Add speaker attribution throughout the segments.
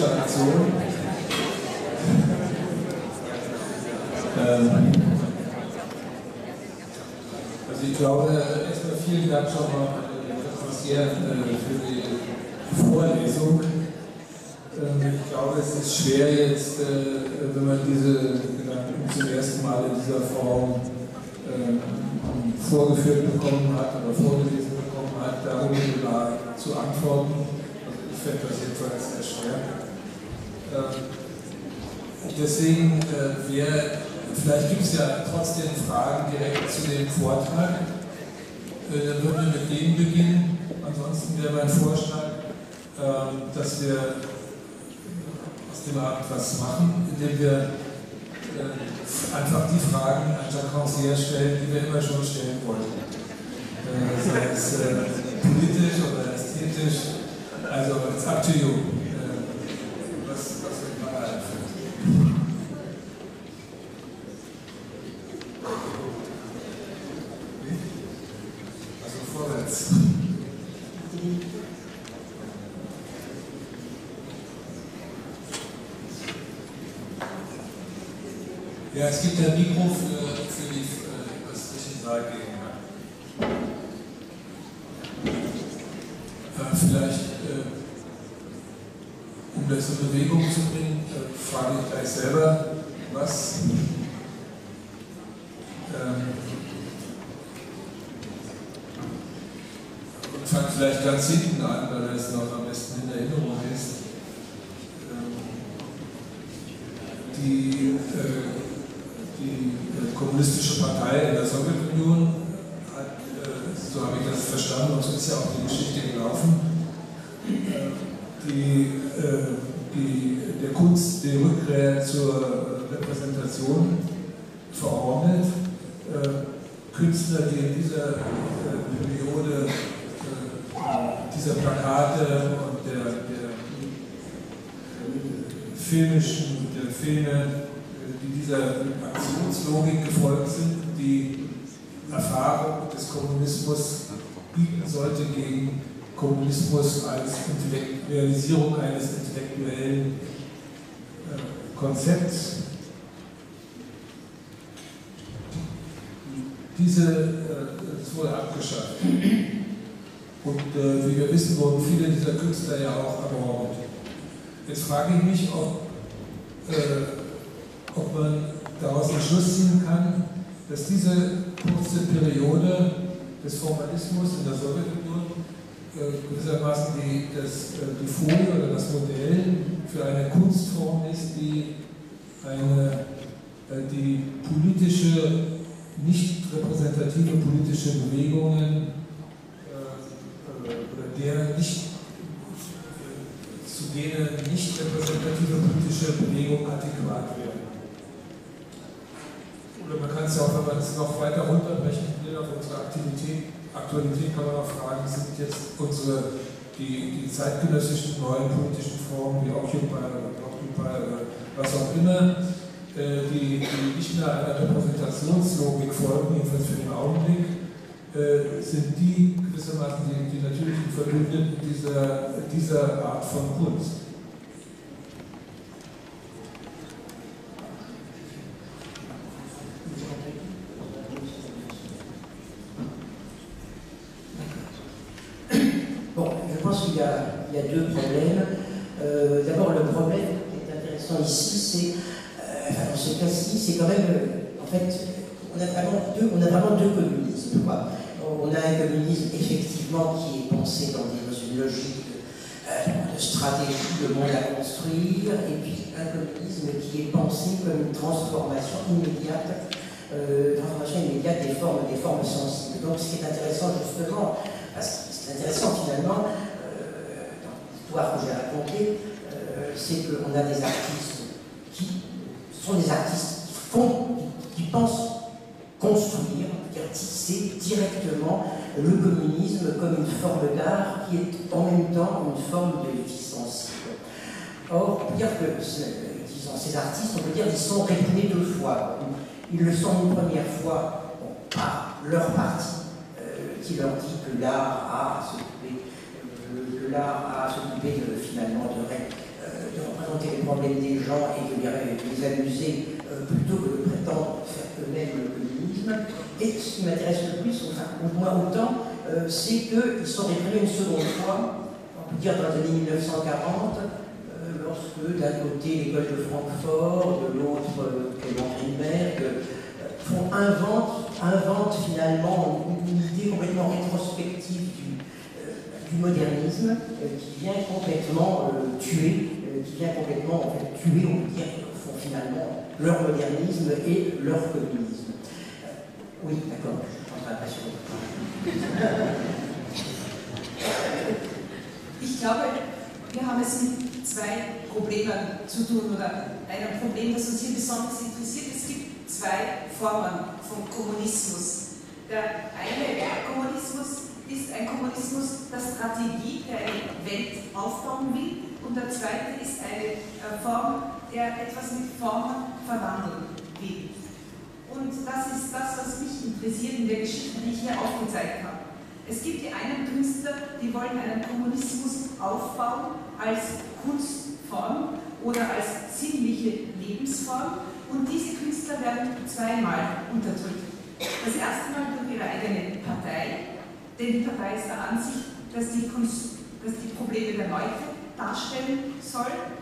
Speaker 1: politische Aktion. Also ich glaube, erstmal vielen Dank schon mal für die Vorlesung. Ich glaube, es ist schwer jetzt, wenn man diese Gedanken zum ersten Mal in dieser Form vorgeführt bekommen hat oder vorgelesen bekommen hat, darüber zu antworten. Also ich fände das jedenfalls sehr schwer. Deswegen vielleicht gibt es ja trotzdem Fragen direkt zu dem Vortrag. Dann würden wir mit denen beginnen. Ansonsten wäre mein Vorschlag, dass wir aus dem Abend was machen, indem wir einfach die Fragen an Jacques Rancière stellen, die wir immer schon stellen wollten. Sei es politisch oder ästhetisch, also it's up to you. Was wir gerade einführen. Also vorwärts. Ja, es gibt ein Mikro für die östlichen Saal gegenüber. Vielleicht, um das in Bewegung zu bringen, frage ich gleich selber, was und fange vielleicht ganz hinten an, weil das noch am besten in Erinnerung ist. Die kommunistische Partei in der Sowjetunion hat, so habe ich das verstanden, und so ist ja auch die Geschichte gelaufen, der Kunst die Rückkehr zur Repräsentation verordnet. Künstler, die in dieser Periode dieser Plakate und der Filme, die dieser Aktionslogik gefolgt sind, die Erfahrung des Kommunismus bieten sollte gegen Kommunismus als Realisierung eines intellektuellen Konzepts. Diese ist wohl abgeschafft. Und wie wir wissen, wurden viele dieser Künstler ja auch ermordet. Jetzt frage ich mich, ob man daraus den Schluss ziehen kann, dass diese kurze Periode des Formalismus in der Sowjetunion gewissermaßen die Folie oder das Modell für eine Kunstform ist, die politische, nicht repräsentative politische Bewegungen oder deren nicht repräsentative politische Bewegungen adäquat werden. Oder man kann es ja auch, wenn man es noch weiter runterbrechen will, auf unsere Aktualität kann man auch fragen, sind jetzt die zeitgenössischen neuen politischen Formen wie Occupy oder was auch immer, die nicht mehr einer Repräsentationslogik folgen, jedenfalls für den Augenblick, sind die gewissermaßen die natürlichen Verbündeten dieser Art von Kunst.
Speaker 2: Bon, je pense qu'il y a deux problèmes. D'abord, le problème qui est intéressant ici, c'est, dans ce cas-ci, c'est quand même, en fait, on a vraiment deux communismes, quoi. On a un communisme effectivement qui est pensé dans une logique de stratégie, de monde à construire, et puis un communisme qui est pensé comme une transformation immédiate des formes sensibles. Donc ce qui est intéressant justement, parce que c'est intéressant finalement, dans l'histoire que j'ai racontée, c'est qu'on a des artistes qui sont des artistes qui pensent construire, tisser directement le communisme comme une forme d'art qui est en même temps une forme de vie sensible. Or, on peut dire que ces artistes, on peut dire qu'ils sont réprimés deux fois. Ils le sont une première fois par leur parti qui leur dit que l'art a à s'occuper finalement représenter les problèmes des gens et de les amuser plutôt que de prétendre faire eux-mêmes le communisme. Et ce qui m'intéresse le plus, enfin au moins autant, c'est qu'ils sont réprimés une seconde fois, on peut dire dans les années 1940, lorsque d'un côté l'école de Francfort, de l'autre Clément Greenberg, invente finalement une idée complètement rétrospective du modernisme qui vient complètement tuer, on peut dire, font finalement leur modernisme et leur communisme. Oui, d'accord, je pense à la passion.
Speaker 3: Ich glaube, wir haben es mit zwei Problemen zu tun oder einem Problem, das uns hier besonders interessiert. Es gibt zwei Formen von Kommunismus. Der eine Kommunismus ist ein Kommunismus der Strategie, der eine Welt aufbauen will, und der zweite ist eine Form, der etwas mit Formen verwandeln will. Und das ist das, was mich interessiert in der Geschichte, die ich hier aufgezeigt habe. Es gibt die einen Künstler, die wollen einen Kommunismus aufbauen als Kunstform oder als sinnliche Lebensform, und diese Künstler werden zweimal unterdrückt. Das erste Mal durch ihre eigene Partei, denn die Partei ist der Ansicht, dass die Probleme der Leute darstellen soll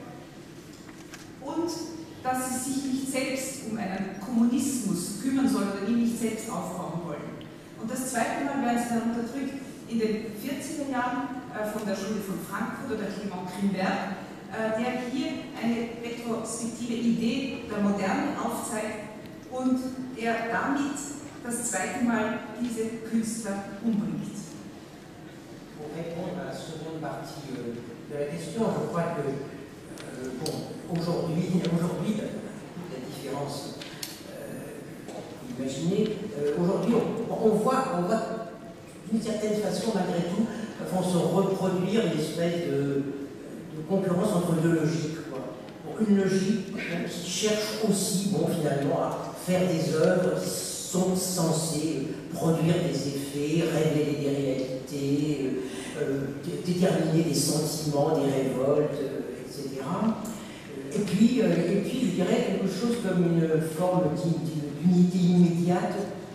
Speaker 3: und dass sie sich nicht selbst um einen Kommunismus kümmern sollen oder ihn nicht selbst aufbauen wollen. Und das zweite Mal werden sie dann unterdrückt in den 40er Jahren von der Schule von Frankfurt oder Clément Greenberg, der hier eine retrospektive Idee der Moderne aufzeigt und der damit das zweite Mal diese Künstler umbringt.
Speaker 2: Pour répondre à la seconde partie de la question, je crois que aujourd'hui, toute la différence, imaginez, aujourd'hui on voit d'une certaine façon, malgré tout, vont se reproduire une espèce de concurrence entre deux logiques. Une logique qui cherche aussi, finalement, à faire des œuvres qui sont censées produire des effets, révéler des réalités, déterminer des sentiments, des révoltes, etc. Et puis, je dirais quelque chose comme une forme d'unité immédiate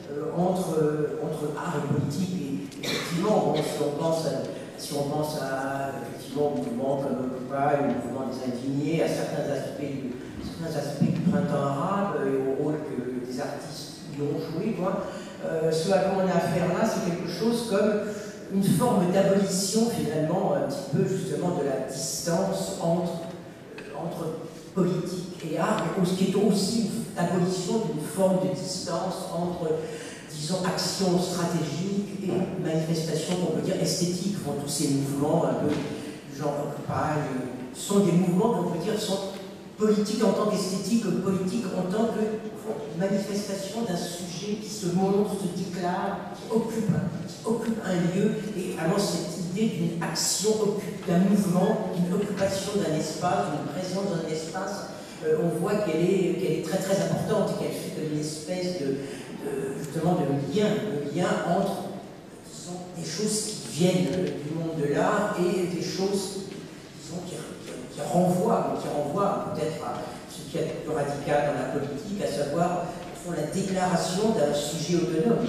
Speaker 2: entre art et politique. Et effectivement, si on pense à effectivement, au mouvement comme Occupy, au mouvement des indignés, à certains aspects du printemps arabe et au rôle que des artistes y ont joué, ce à quoi on a affaire là, c'est quelque chose comme une forme d'abolition finalement, un petit peu justement de la distance entre politique et art, mais ce qui est aussi l'abolition d'une forme de distance entre, disons, action stratégique et manifestation, qu'on peut dire, esthétique. Tous ces mouvements un peu du genre Occupy sont des mouvements qu'on peut dire sont politiques en tant qu'esthétique, politiques en tant que manifestation d'un sujet qui se montre, se déclare, qui occupe un lieu, et vraiment cette idée d'une action, d'un mouvement, d'une occupation d'un espace, d'une présence d'un espace, on voit qu'elle est très très importante, qu'elle fait une espèce justement de lien entre des choses qui viennent du monde de l'art et des choses qui renvoient peut-être à ce qui est le plus radical dans la politique, à savoir la déclaration d'un sujet autonome.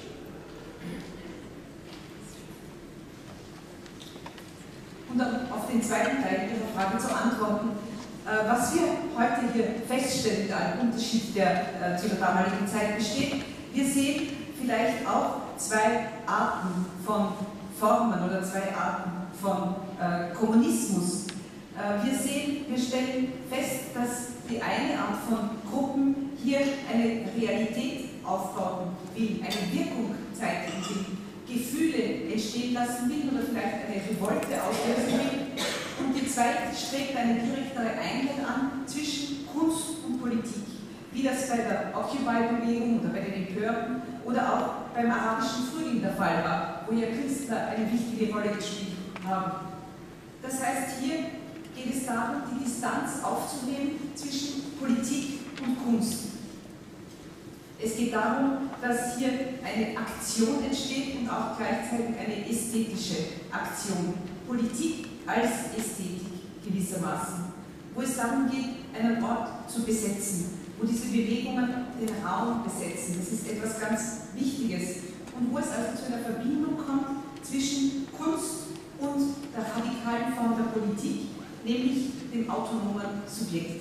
Speaker 3: Und auf den zweiten Teil Ihrer Frage zu antworten, was wir heute hier feststellen, da ein Unterschied, der zu der damaligen Zeit besteht, wir sehen vielleicht auch zwei Arten von Formen oder zwei Arten von Kommunismus. Wir stellen fest, dass die eine Art von Gruppen hier eine Realität aufbauen will, eine Wirkung zeigen will, Gefühle entstehen lassen will oder vielleicht eine Revolte auslösen will. Und die zweite strebt eine direktere Einheit an zwischen Kunst und Politik, wie das bei der Occupy-Bewegung oder bei den Empörten oder auch beim arabischen Frühling der Fall war, wo ja Künstler eine wichtige Rolle gespielt haben. Das heißt, hier geht es darum, die Distanz aufzunehmen zwischen Politik und Kunst. Es geht darum, dass hier eine Aktion entsteht und auch gleichzeitig eine ästhetische Aktion. Politik als Ästhetik gewissermaßen. wo es darum geht, einen Ort zu besetzen, wo diese Bewegungen den Raum besetzen. Das ist etwas ganz Wichtiges und wo es also zu einer Verbindung kommt zwischen Kunst und der radikalen Form der Politik, nämlich dem autonomen Subjekt.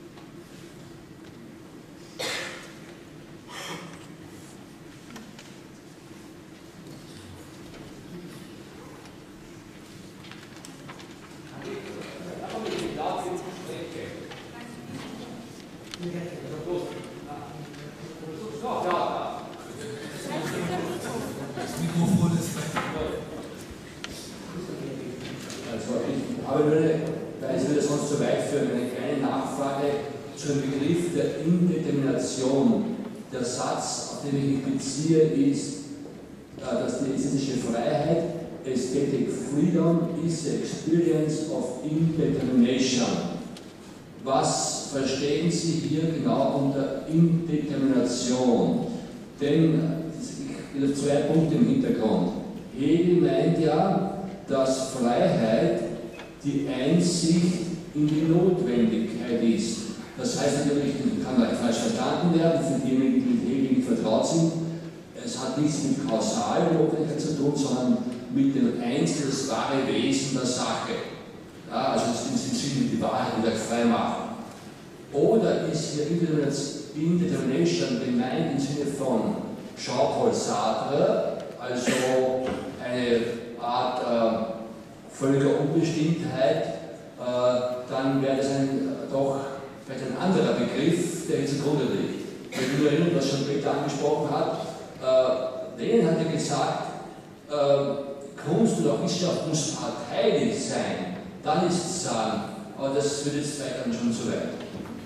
Speaker 4: Der Satz, auf den ich mich beziehe, ist, dass die ästhetische Freiheit, Aesthetic Freedom, is the experience of indetermination. Was verstehen Sie hier genau unter Indetermination? Denn es gibt zwei Punkte im Hintergrund. Hegel meint ja, dass Freiheit die Einsicht in die Notwendigkeit ist. Das heißt natürlich, kann leicht falsch verstanden werden, für diejenigen, die mit Hegel nicht vertraut sind. Es hat nichts mit kausalen Notwendigkeit zu tun, sondern mit dem Einzel, das wahre Wesen der Sache. Ja, also im Sinne die Wahrheit wieder frei machen. Oder ist hier Indetermination gemeint im Sinne von Jean-Paul Sartre, also eine Art völliger Unbestimmtheit, dann wäre das doch vielleicht ein anderer Begriff, der hier zugrunde liegt. Wenn du erinnern, was schon Peter angesprochen hat, Lenin hat ja gesagt, Kunst und auch Wissenschaft muss parteilich sein, dann ist es sagen, aber das wird jetzt vielleicht dann schon zu weit.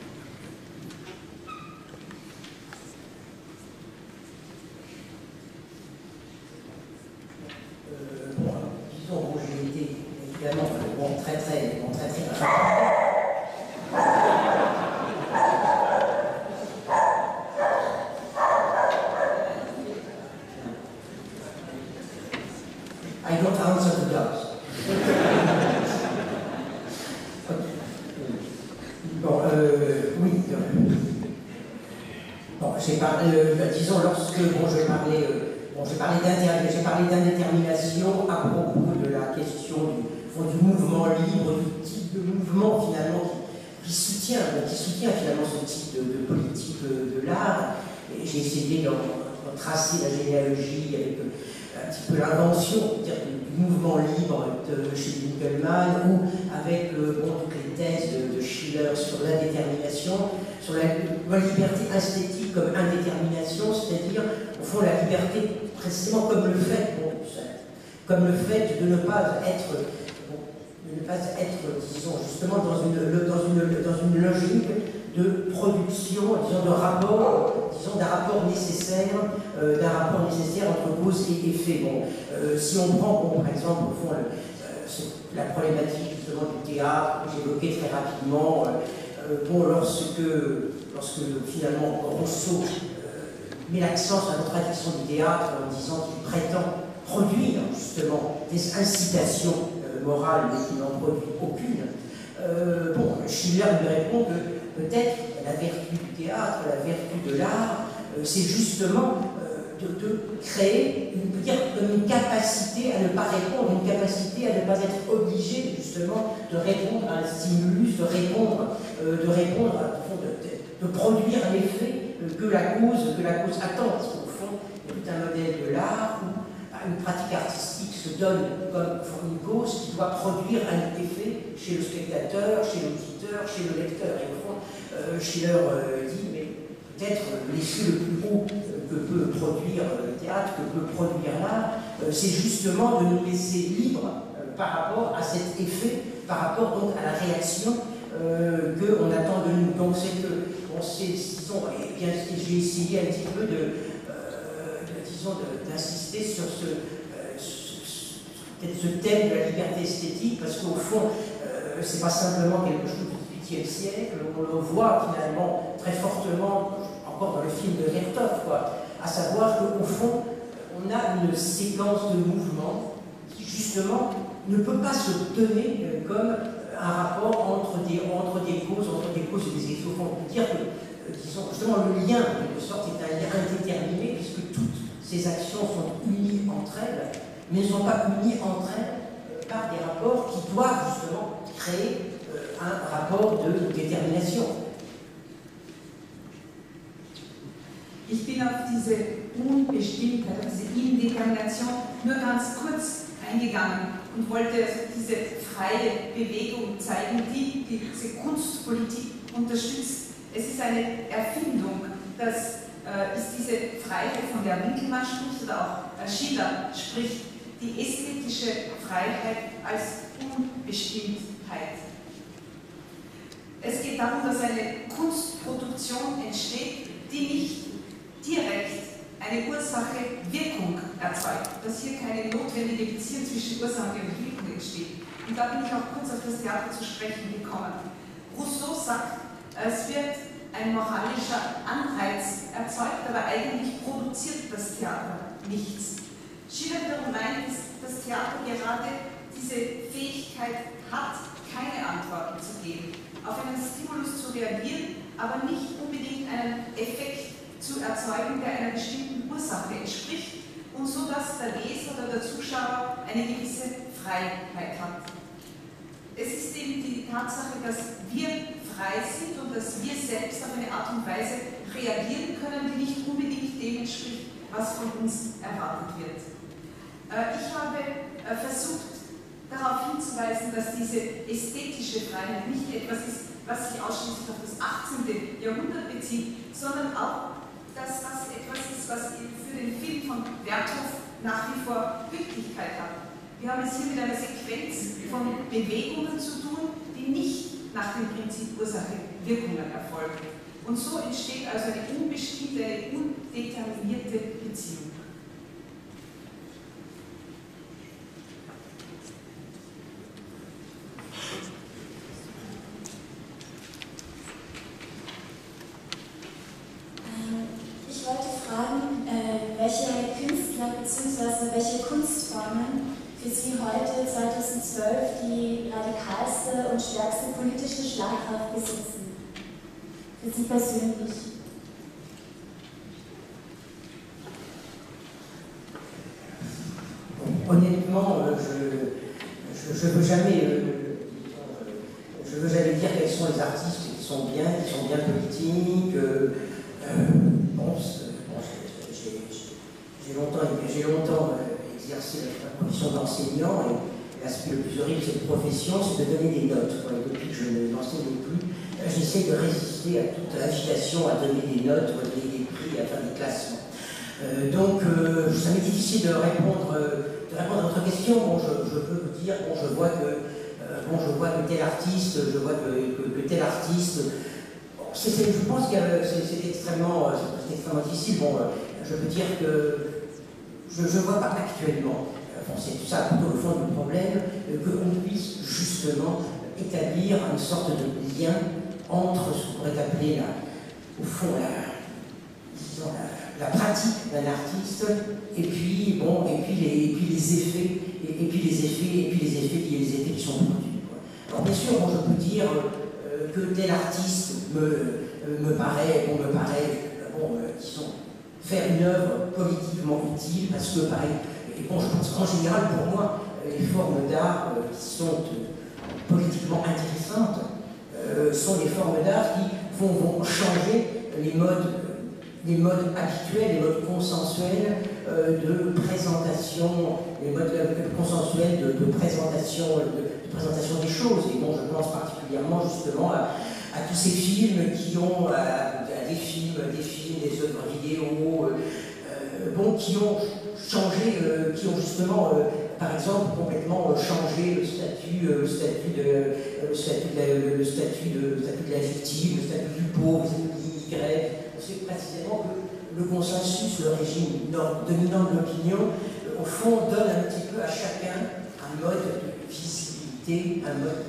Speaker 2: Disons, où j'ai été évidemment très I don't answer to dogs. Bon, oui. Bon, j'ai parlé, disons, lorsque j'ai parlé d'indétermination à propos de la question du mouvement libre, du type de mouvement finalement qui soutient finalement ce type de politique de l'art. Et j'ai essayé de tracer la généalogie avec un petit peu l'invention du mouvement libre chez Winkelmann ou avec toutes les thèses de Schiller sur l'indétermination, sur la liberté esthétique comme indétermination, c'est-à-dire au fond la liberté précisément comme le fait de ne pas être disons justement dans une logique de production, disons d'un rapport nécessaire entre cause et effet. Bon, si on prend par exemple au fond la problématique justement du théâtre que j'évoquais très rapidement, lorsque finalement Rousseau met l'accent sur la contradiction du théâtre en disant qu'il prétend produire justement des incitations morales mais qui n'en produit aucune, Schiller lui répond que peut-être la vertu du théâtre, la vertu de l'art, c'est justement de créer une capacité à ne pas répondre, une capacité à ne pas être obligé justement de répondre à un stimulus, de produire l'effet que la cause attend. Parce qu'au fond, il y a tout un modèle de l'art où une pratique artistique se donne comme une cause qui doit produire un effet chez le spectateur, chez l'auditeur, chez le lecteur. Et au fond, Schiller dit, mais peut-être l'effet le plus haut que peut produire le théâtre, que peut produire l'art, c'est justement de nous laisser libres par rapport à cet effet, par rapport donc à la réaction qu'on attend de nous. Donc c'est que, j'ai essayé un petit peu d'insister sur ce thème de la liberté esthétique, parce qu'au fond, c'est pas simplement quelque chose du XVIIIe siècle, on le voit finalement très fortement, encore dans le film de Vertov, à savoir qu'au fond, on a une séquence de mouvements qui justement ne peut pas se donner comme un rapport entre des causes et des effets. On peut dire que, disons, justement, le lien, en quelque sorte, est un lien indéterminé, puisque toutes ces actions sont unies entre elles, mais ne sont pas unies entre elles par des rapports qui doivent justement créer un rapport de détermination.
Speaker 3: Ich bin auf diese Unbestimmtheit, auf diese Indetermination nur ganz kurz eingegangen und wollte diese freie Bewegung zeigen, die diese Kunstpolitik unterstützt. Es ist eine Erfindung, das ist diese Freiheit, von der Winkelmann spricht oder auch Schiller spricht, die ästhetische Freiheit als Unbestimmtheit. Es geht darum, dass eine Kunstproduktion entsteht, die nicht direkt eine Ursache-Wirkung erzeugt, dass hier keine notwendige Beziehung zwischen Ursache und Wirkung entsteht. Und da bin ich auch kurz auf das Theater zu sprechen gekommen. Rousseau sagt, es wird ein moralischer Anreiz erzeugt, aber eigentlich produziert das Theater nichts. Schiller wiederum meint, dass das Theater gerade diese Fähigkeit hat, keine Antworten zu geben, auf einen Stimulus zu reagieren, aber nicht unbedingt einen Effekt zu erzeugen, der einer bestimmten Ursache entspricht und so, dass der Leser oder der Zuschauer eine gewisse Freiheit hat. Es ist eben die Tatsache, dass wir frei sind und dass wir selbst auf eine Art und Weise reagieren können, die nicht unbedingt dem entspricht, was von uns erwartet wird. Ich habe versucht, darauf hinzuweisen, dass diese ästhetische Freiheit nicht etwas ist, was sich ausschließlich auf das 18. Jahrhundert bezieht, sondern auch, dass das etwas ist, was für den Film von Werthoff nach wie vor Gültigkeit hat. Wir haben es hier mit einer Sequenz von Bewegungen zu tun, die nicht nach dem Prinzip Ursache-Wirkungen erfolgen. Und so entsteht also eine unbestimmte, eine undeterminierte Beziehung.
Speaker 5: Ich wollte fragen, welche Künstler bzw. welche Kunstformen für Sie heute, 2012, die radikalste und stärkste politische Schlagkraft besitzen? Für Sie persönlich?
Speaker 2: Honnêtement, je veux jamais dire quels sont les artistes qui sont bien politiques. J'ai longtemps exercé la profession d'enseignant et l'aspect le plus horrible de cette profession, c'est de donner des notes. Depuis que je n'enseigne plus, j'essaie de résister à toute agitation à donner des notes, à donner des prix, à faire des classements. Donc, ça m'est difficile de répondre à votre question. Bon, je peux vous dire, bon, je vois que tel artiste, tel artiste. Je pense que c'est extrêmement difficile. Bon, je peux dire que je ne vois pas actuellement, c'est tout ça plutôt le fond du problème, qu'on puisse justement établir une sorte de lien entre ce qu'on pourrait appeler au fond la pratique d'un artiste et puis les effets qui sont produits. Alors bien sûr, je peux dire que tel artiste me paraît, disons, faire une œuvre politiquement utile, parce que, pareil, et bon, je pense qu'en général, pour moi, les formes d'art qui sont politiquement intéressantes sont les formes d'art qui vont changer les modes habituels, les modes consensuels de présentation, les modes consensuels de présentation des choses. Et bon, je pense particulièrement justement à tous ces films qui ont, à des films, des œuvres vidéo, qui ont changé, qui ont justement, par exemple, complètement changé le statut de la victime, le statut du pauvre, le statut de l'immigré. C'est précisément que le consensus, le régime dominant de l'opinion, au fond, donne un petit peu à chacun un mode de visibilité,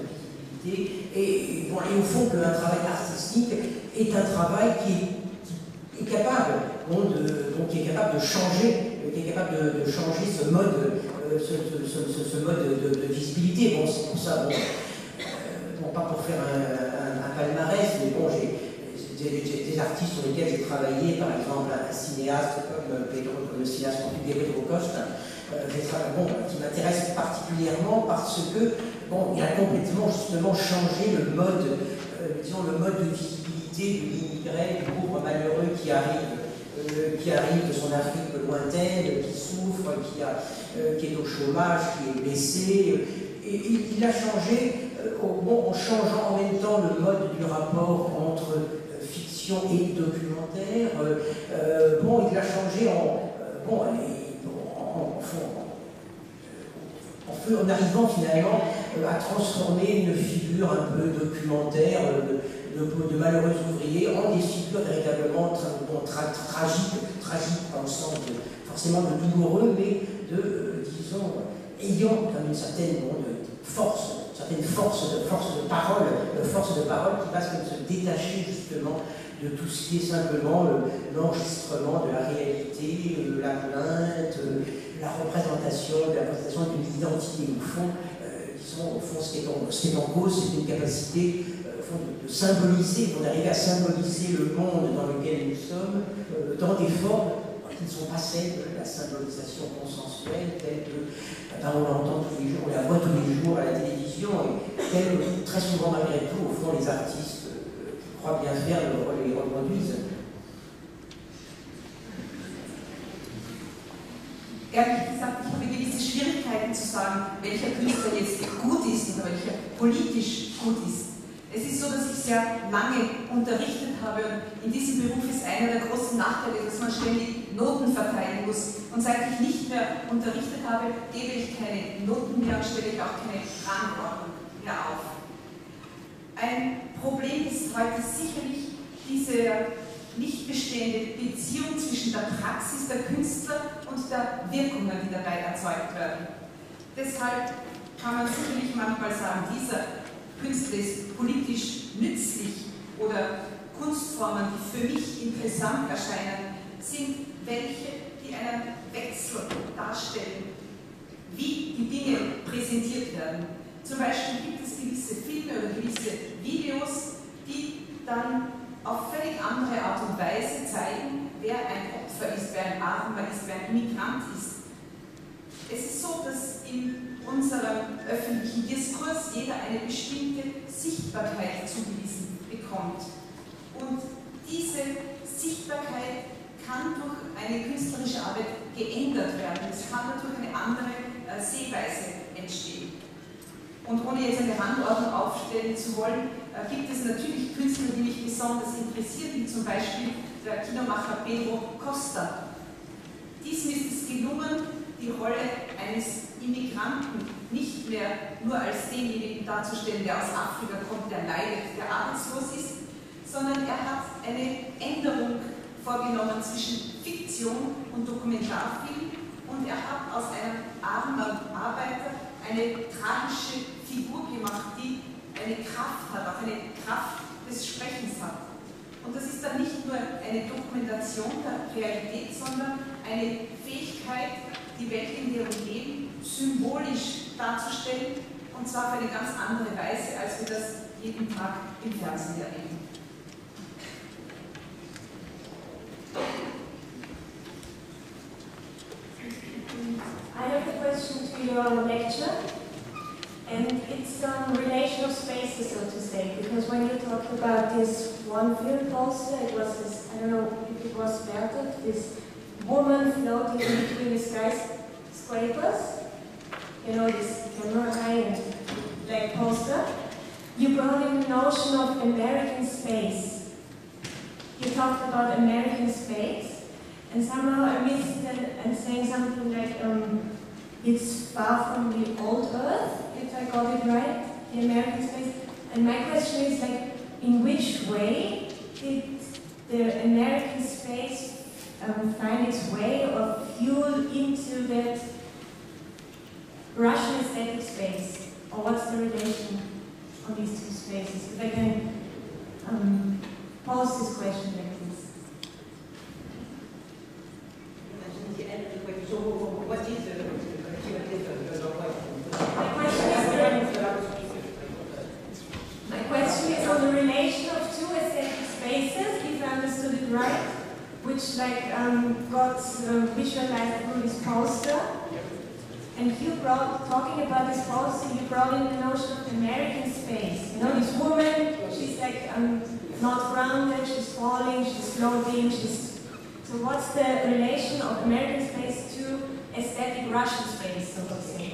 Speaker 2: et au fond qu'un travail artistique est un travail qui est capable de changer, ce mode de visibilité. Bon, c'est pour ça, pas pour faire un palmarès, mais bon, j'ai des artistes sur lesquels j'ai travaillé, par exemple un cinéaste comme le cinéaste portugais Pedro Costa, qui m'intéresse particulièrement parce que il a complètement justement changé le mode, disons le mode de visibilité de l'immigré, du pauvre malheureux qui arrive de son Afrique lointaine, qui souffre, qui est au chômage, qui est blessé. Et il a changé en changeant en même temps le mode du rapport entre fiction et documentaire. Il a changé en arrivant finalement à transformer une figure un peu documentaire de malheureux ouvriers en des figures véritablement tragiques dans le sens forcément de douloureux, mais disons, ayant comme une certaine force de parole qui va se détacher justement de tout ce qui est simplement l'enregistrement de la réalité, la plainte, la représentation d'une identité au fond. Au fond, ce qui est en cause, c'est une capacité de symboliser, d'arriver à symboliser le monde dans lequel nous sommes, dans des formes qui ne sont pas celles de la symbolisation consensuelle, telle que on l'entend tous les jours, on la voit tous les jours à la télévision, et telle que très souvent, malgré tout, au fond, les artistes qui croient bien faire les reproduisent.
Speaker 3: Ehrlich gesagt, ich habe gewisse Schwierigkeiten zu sagen, welcher Künstler jetzt gut ist oder welcher politisch gut ist. Es ist so, dass ich sehr lange unterrichtet habe und in diesem Beruf ist einer der großen Nachteile, dass man ständig Noten verteilen muss. Und seit ich nicht mehr unterrichtet habe, gebe ich keine Noten mehr und stelle ich auch keine Rangordnung mehr auf. Ein Problem ist heute sicherlich diese nicht bestehende Beziehung zwischen der Praxis der Künstler und der Wirkungen, die dabei erzeugt werden. Deshalb kann man sicherlich manchmal sagen, dieser Künstler ist politisch nützlich oder Kunstformen, die für mich interessant erscheinen, sind welche, die einen Wechsel darstellen, wie die Dinge präsentiert werden. Zum Beispiel gibt es gewisse Filme oder gewisse Videos, die dann auf völlig andere Art und Weise zeigen, wer ein Opfer ist, wer ein Armer ist, wer ein Immigrant ist. Es ist so, dass in unserem öffentlichen Diskurs jeder eine bestimmte Sichtbarkeit zugewiesen bekommt. Und diese Sichtbarkeit kann durch eine künstlerische Arbeit geändert werden. Es kann durch eine andere Sehweise entstehen. Und ohne jetzt eine Rangordnung aufstellen zu wollen, gibt es natürlich Künstler, die mich besonders interessieren, wie zum Beispiel der Kinomacher Pedro Costa. Diesem ist es gelungen, die Rolle eines Immigranten nicht mehr nur als denjenigen darzustellen, der aus Afrika kommt, der leidet, der arbeitslos ist, sondern er hat eine Änderung vorgenommen zwischen Fiktion und Dokumentarfilm und er hat aus einem armen Arbeiter eine tragische Figur gemacht, die eine Kraft hat, auch eine Kraft des Sprechens hat. Und das ist dann nicht nur eine Dokumentation der Realität, sondern eine Fähigkeit, die Welt, in der wir leben, symbolisch darzustellen, und zwar auf eine ganz andere Weise, als wir das jeden Tag im Fernsehen erleben.
Speaker 5: I have a question to your lecture, and it's on relation of spaces, so to say, because when you talked about this one film poster, it was this, I don't know if it was Bertolt, this woman floating in between the skyscrapers, you know, this camera eye and black poster. You brought in the notion of American space. You talked about American space. And somehow I missed it and saying something like, it's far from the old Earth, if I got it right, the American space. And my question is, like, in which way did the American space find its way or fuel into that Russian aesthetic space? Or what's the relation on these two spaces? If I can pose this question like this.
Speaker 2: What is the
Speaker 5: My question is,
Speaker 6: visualized through this poster. And talking about this poster, you brought in the notion of American space. You know, this woman, she's like not grounded, she's falling, she's floating, So what's the relation of American space to aesthetic Russian space, so to say?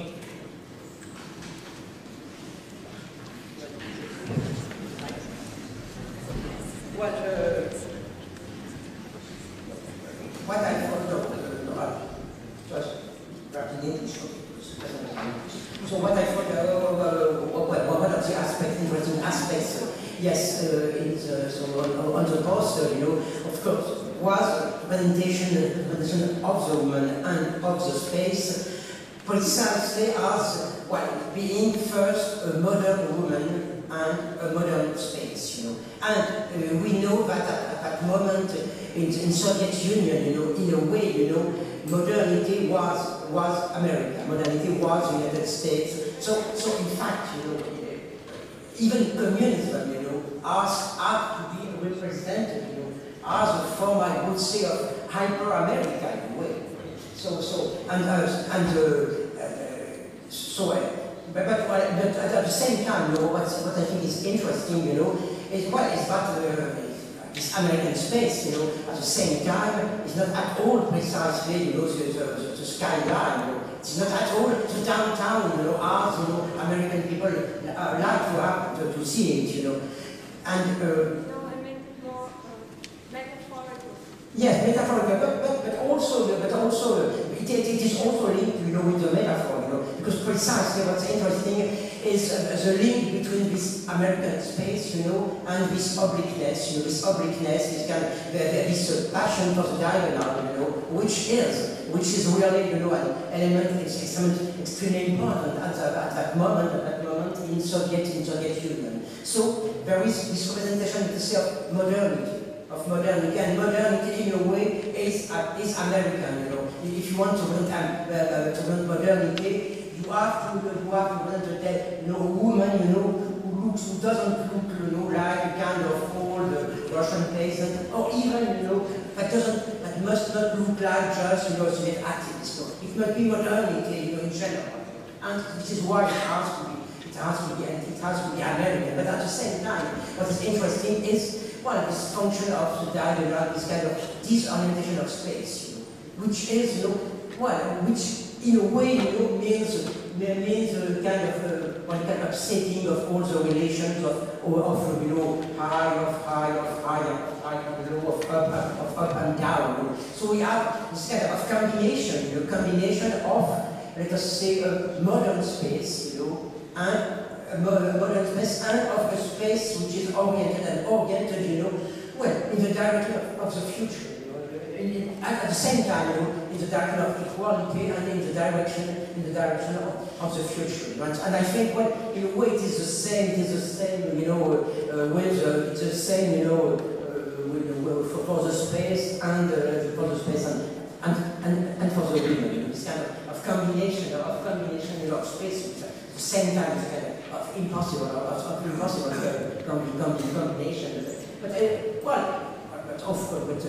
Speaker 2: What I thought just in English. So what I thought, what are the interesting aspects? Yes, so on the poster, you know, of course, was representation of the woman and of the space, precisely as being first a modern woman and a modern space, you know. And we know that at that moment in Soviet Union, you know, in a way, you know, modernity was America, modernity was the United States. So in fact, you know, even communism, you know, had to be represented, you know, as a form, I would say, of hyper-America in a way. But at the same time, you know, what I think is interesting, you know, is that this American space, you know, at the same time, is not at all precisely, you know, the skyline, you know. It's not at all the downtown, you know, as, you know, American people like to see it, you know. And
Speaker 6: no, I meant more metaphorical.
Speaker 2: Yes, metaphorical, but also it is also linked, you know, with the metaphor, you know, because precisely what's interesting is the link between this American space, you know, and this obliqueness, you know, this kind of this passion for the diagonal, you know, which is really, you know, an element extremely important at that moment in Soviet Union. So there is this representation, you say, of modernity, and modernity in a way is American, you know. If you want to learn modernity, you have to represent a woman, you know, who doesn't look, you know, like a kind of old Russian peasant, or even, you know, that must not look like just, you know, a Soviet activist. So it must be modernity, you know, in general, and this is why it has to be American. But at the same time, what is interesting is this function of the diagonal, this kind of disorientation of space, you know, which is, you know, which in a way, you know, means a kind of upsetting of all the relations of you know, high, low, of up and down. You know. So we have this kind of combination, you know, of, let us say, a modern space, you know, and a modern space, and of a space which is oriented, you know, in the direction of the future. At the same time, you know, in the direction of equality and in the direction of the future. Right? And I think, in a way, it is the same, you know, it's the same, you know, for the space and for the space and for the women. You know, this kind of combination, you know, of space, which at the same time is kind of impossible combination. But of course,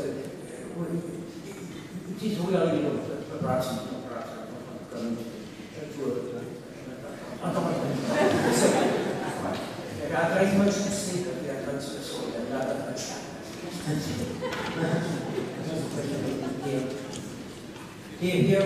Speaker 2: it is really, you know, perhaps coming to there is much to say, but we are not so not that much time. Here.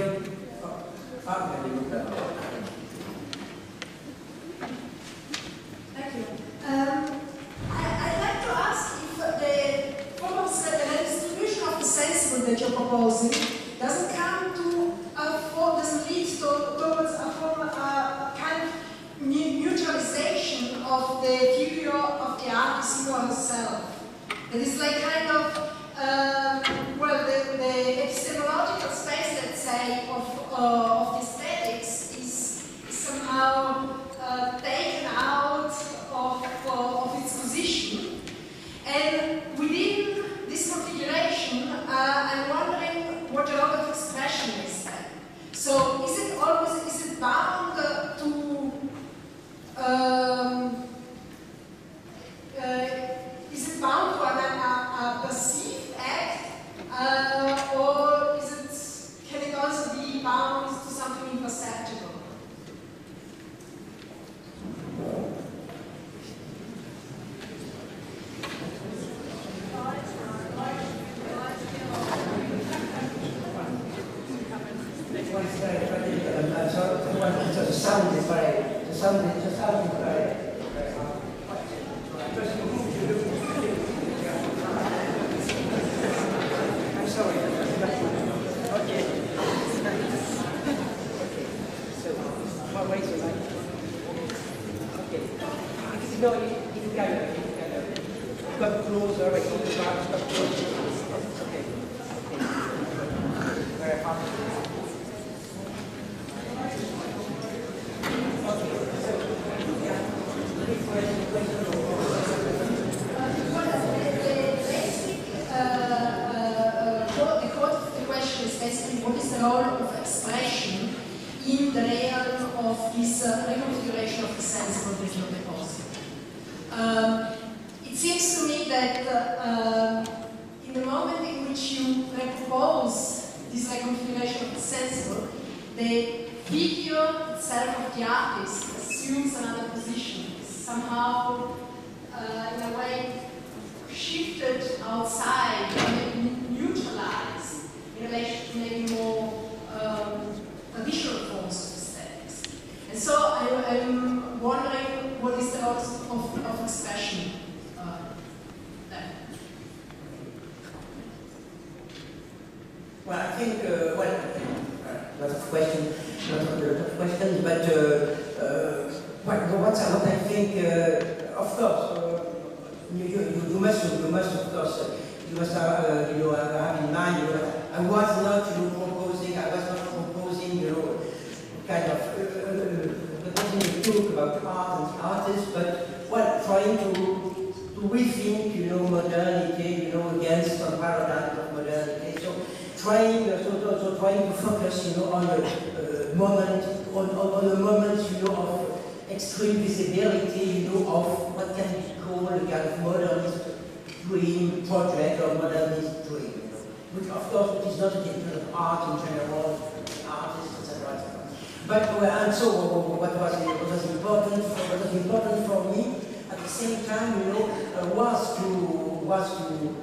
Speaker 7: Thank you. I'd like to ask if the form of distribution of the sensible that you're proposing doesn't lead towards a form of kind of neutralization of the figure of the artist in herself. It is like kind of the epistemological space, let's say, of the aesthetics is somehow taken out of its position. And within this configuration, I'm wondering what the
Speaker 2: sound is very, the sound is very. I'm sorry. Okay. So, what is the mic? Okay. Because no, you can come closer. I think the bar is come closer. Okay. Very hard.
Speaker 7: What is the role of expression in the realm of this reconfiguration of the sensible visual deposit? It seems to me that in the moment in which you propose this reconfiguration of the sensible, the figure itself of the artist assumes another position, somehow in a way shifted outside, neutralized in relation to maybe more traditional forms of aesthetics. And so I'm wondering what is the role of expression there?
Speaker 2: Well, I think, lots of questions, but what I think, of course, you must of course, you must have in mind, I was not proposing, kind of proposing a talk about art and artists, but trying to rethink, modernity, against some paradigm of modernity. So trying to focus, on a moment, on a moment, of extreme visibility, of what can be called a kind of modernist dream project or modernist dream. Which, of course, it is not a definition of art in general, artists, etc. But and so what was important for me at the same time, was to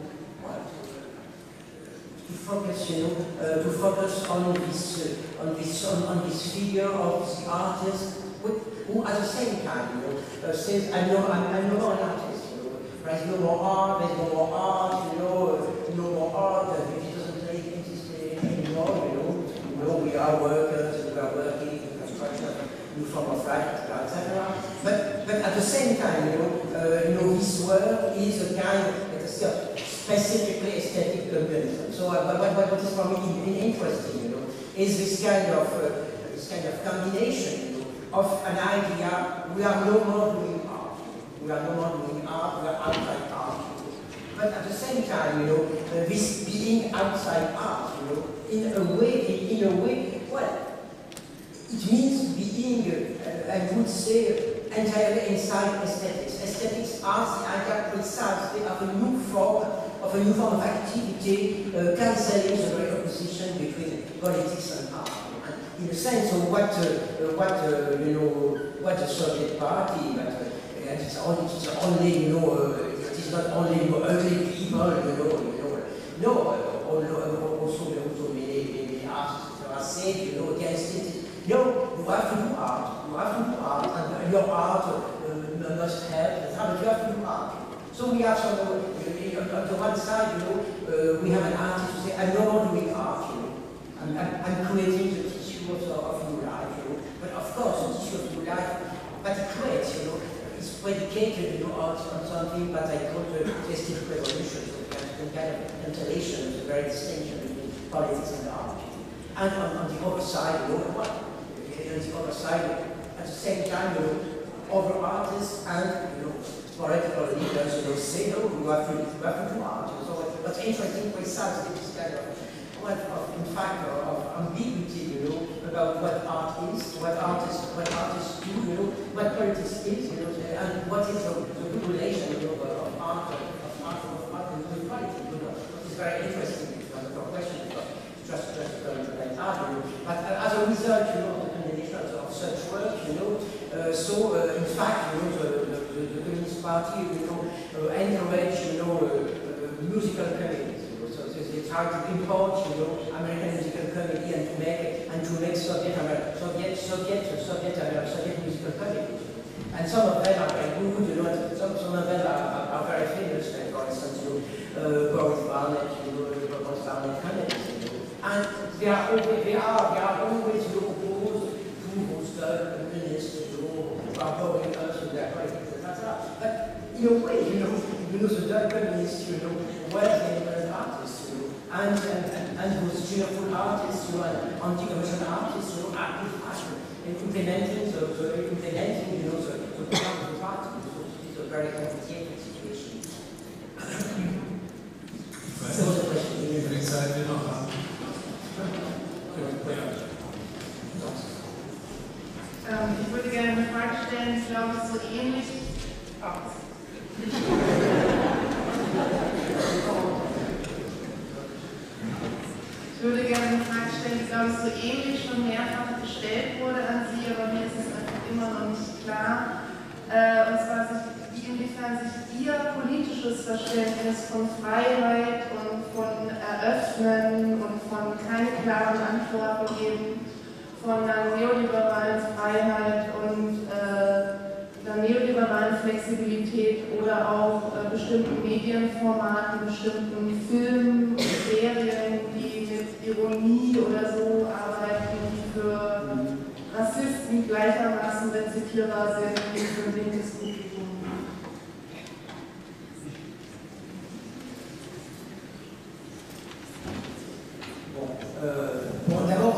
Speaker 2: focus on this figure of the artist, who at the same time, says, I'm no more an artist. There's no more art, no more art, it doesn't exist anymore, we are workers, we are working in construction, new form of life, etc. But at the same time, this work is a kind of, specifically aesthetic organism. So what is for me interesting, is this kind of combination, of an idea, we are no more doing art. We are no more doing art, we are outside art. But at the same time, this being outside art, in a way, well, it means being, I would say, entirely inside aesthetics. Aesthetics are the idea precisely of a new form of activity, cancelling the very opposition between politics and art. And in a sense, what the Soviet Party, it is only, it is not only ugly people, also many artists are saying, against it. No, you have to do art, and your art must help, but you have to do art. So we have some, on the one side, we have an artist who says, I'm no more doing art, I'm creating the tissue of new life, but of course, the tissue of new life, but it creates, it's predicated, on something that I call the aesthetic revolution, the kind of cancellation, the very distinction between politics and art. And on the other side, at the same time, other artists and political leaders, say, no, you have to do art. So what's interesting precisely is kind of, in fact, of ambiguity, about what art is, what artists do, what politics is, and what is the good relation, of art and good quality. What is very interesting, the question, just like art, but as a result, of the combination of such work, in fact, the Communist Party, encourage, musical comedies. So they try to import, American musical comedy and to make Soviet Soviet musical colleges. And some of them are very good, you know, some of them are very famous, like for instance, Boris Barnett, Boris Barnett colleges, and they are always proposed to Rostock, ministers, who are following us with their colleges, etc. But in a way, the Germans, were the artists, and those cheerful artists, and anti-commercial artists, are implementing the program of the party. So it's a very complicated situation. So the question is,
Speaker 1: wie viel Zeit wir noch haben.
Speaker 6: Ich würde gerne eine Frage stellen, ich glaube, es ist so ähnlich. Ich würde gerne eine Frage stellen, die, glaube ich, so ähnlich schon mehrfach gestellt wurde an Sie, aber mir ist es einfach immer noch nicht klar. Und zwar, inwiefern sich Ihr politisches Verständnis von Freiheit und von Eröffnen und von keine klaren Antworten geben, von einer neoliberalen Freiheit und einer neoliberalen Flexibilität oder auch bestimmten Medienformaten, bestimmten Filmen und Serien, die mit Ironie oder so arbeiten, die für Rassisten gleichermaßen rezipierbar sind wie für ein linkes Publikum.
Speaker 2: Bon, d'abord,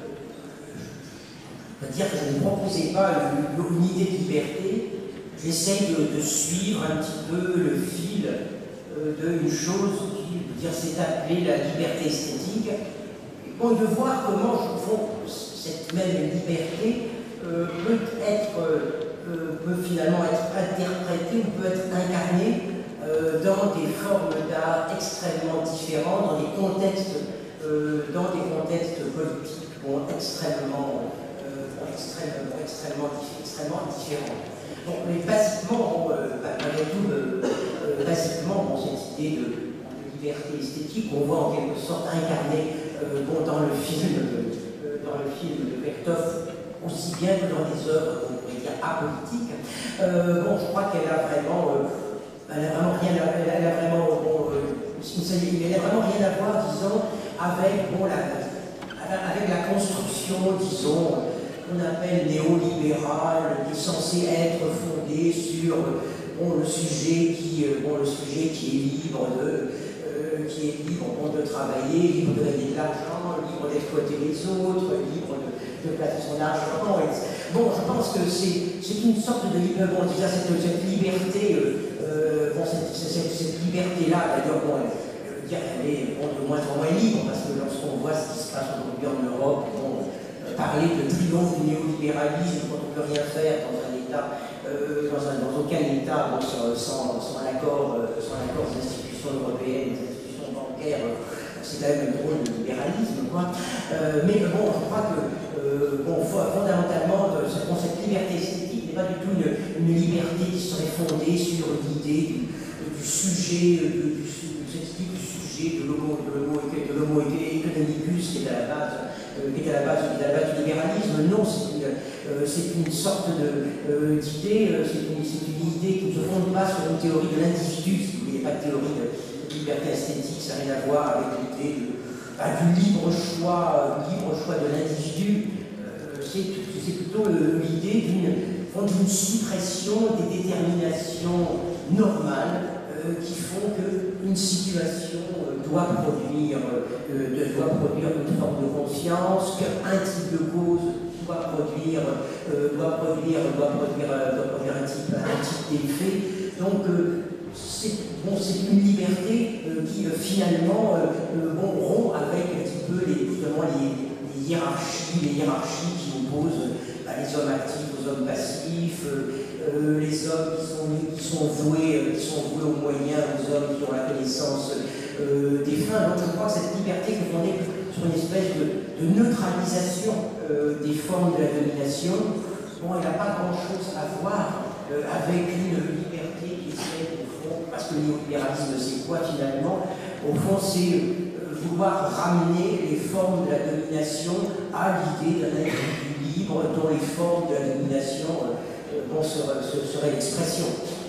Speaker 2: je veux dire que je ne proposais pas une idée de liberté. J'essaie de suivre un petit peu le fil d'une chose qui s'est appelée la liberté esthétique. Bon, de voir comment cette même liberté peut finalement être interprétée ou peut être incarnée dans des formes d'art extrêmement différentes, dans des contextes politiques extrêmement différents. Donc, mais basiquement, cette idée de liberté esthétique, on voit en quelque sorte incarnée dans le film de Vertov, aussi bien que dans des œuvres, on pourrait dire, apolitiques. Je crois qu'elle a vraiment rien à voir, disons, avec la construction, disons, qu'on appelle néolibérale, qui est censée être fondée sur le sujet qui est libre de travailler, libre de gagner de l'argent, libre d'exploiter les autres, libre de placer son argent. Bon, je pense que c'est une sorte de liberté, cette liberté, cette liberté-là, d'ailleurs, elle est de moins en moins libre, parce que lorsqu'on voit ce qui se passe aujourd'hui en Europe, parler de triomphe du néolibéralisme quand on ne peut rien faire dans un État, dans aucun État sans l'accord des institutions européennes, des institutions bancaires, c'est quand même un drôle de libéralisme, quoi. Mais bon, je crois que fondamentalement, cette liberté esthétique n'est pas du tout une liberté qui serait fondée sur l'idée du sujet, de l'homo economicus qui est à la base du libéralisme. Non, c'est une sorte d'idée, c'est une idée qui ne se fonde pas sur une théorie de l'individu. Si vous voulez, pas de théorie de liberté esthétique, ça n'a rien à voir avec l'idée du libre choix de l'individu. C'est plutôt l'idée d'une suppression des déterminations normales qui font qu'une situation doit produire une forme de conscience, qu'un type de cause doit produire un type d'effet. Donc c'est une liberté qui finalement rompt avec un petit peu les hiérarchies qui opposent les hommes actifs aux hommes passifs, les hommes qui sont voués aux moyens, aux hommes qui ont la connaissance des fins. Donc je crois que cette liberté est fondée sur une espèce de neutralisation des formes de la domination. Elle n'a pas grand-chose à voir avec une liberté qui serait, au fond, parce que le néolibéralisme c'est quoi finalement? Au fond c'est vouloir ramener les formes de la domination à l'idée d'un individu libre, dont les formes de la domination seraient l'expression.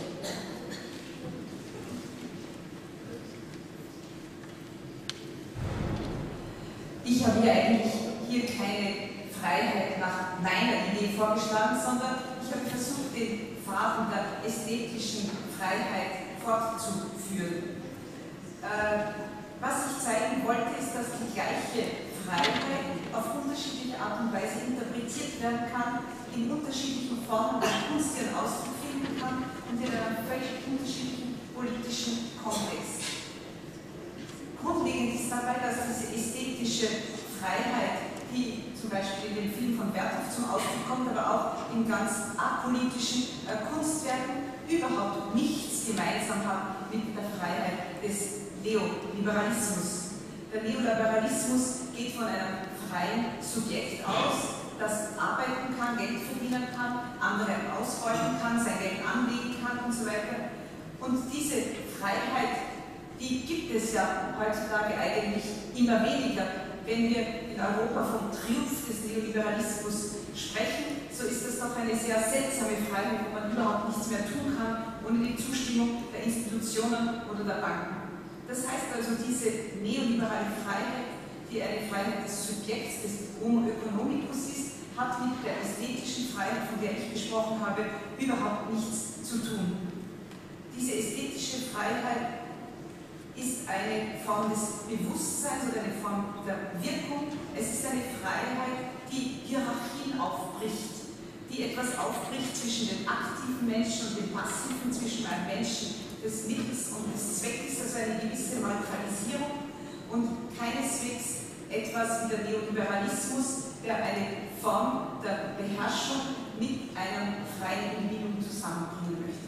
Speaker 3: Ich habe hier keine Freiheit nach meiner Idee vorgeschlagen, sondern ich habe versucht, den Faden der ästhetischen Freiheit fortzuführen. Was ich zeigen wollte, ist, dass die gleiche Freiheit auf unterschiedliche Art und Weise interpretiert werden kann, in unterschiedlichen Formen der Kunst ihren Ausdruck finden kann und in einem völlig unterschiedlichen politischen Kontext. Grundlegend ist dabei, dass diese ästhetische Freiheit, die zum Beispiel in dem Film von Berthoff zum Ausdruck kommt, aber auch in ganz apolitischen Kunstwerken überhaupt nichts gemeinsam hat mit der Freiheit des Neoliberalismus. Der Neoliberalismus geht von einem freien Subjekt aus, das arbeiten kann, Geld verdienen kann, andere ausbeuten kann, sein Geld anlegen kann und so weiter. Und diese Freiheit, die gibt es ja heutzutage eigentlich immer weniger. Wenn wir in Europa vom Triumph des Neoliberalismus sprechen, so ist das doch eine sehr seltsame Freiheit, wo man überhaupt nichts mehr tun kann, ohne die Zustimmung der Institutionen oder der Banken. Das heißt also, diese neoliberale Freiheit, die eine Freiheit des Subjekts, des Homo economicus ist, hat mit der ästhetischen Freiheit, von der ich gesprochen habe, überhaupt nichts zu tun. Diese ästhetische Freiheit ist eine Form des Bewusstseins oder eine Form der Wirkung. Es ist eine Freiheit, die Hierarchien aufbricht, die etwas aufbricht zwischen dem aktiven Menschen und dem passiven, zwischen einem Menschen des Mittels und des Zweckes, also eine gewisse Neutralisierung und keineswegs etwas wie der Neoliberalismus, der eine Form der Beherrschung mit einem freien Individuum zusammenbringen möchte.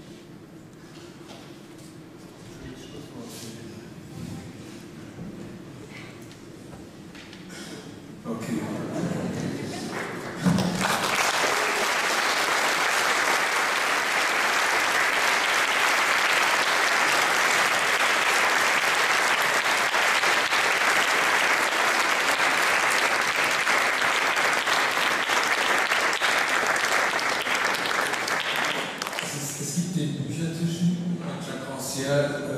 Speaker 1: Okay. Es gibt den Büchertischen, Jacques Rancière